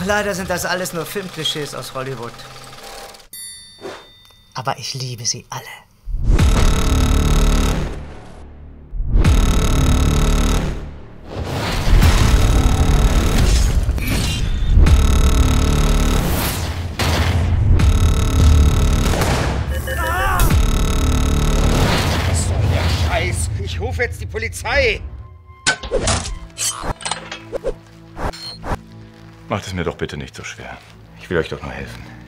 leider sind das alles nur Filmklischees aus Hollywood. Aber ich liebe sie alle. Was soll der Scheiß? Ich rufe jetzt die Polizei. Macht es mir doch bitte nicht so schwer. Ich will euch doch nur helfen.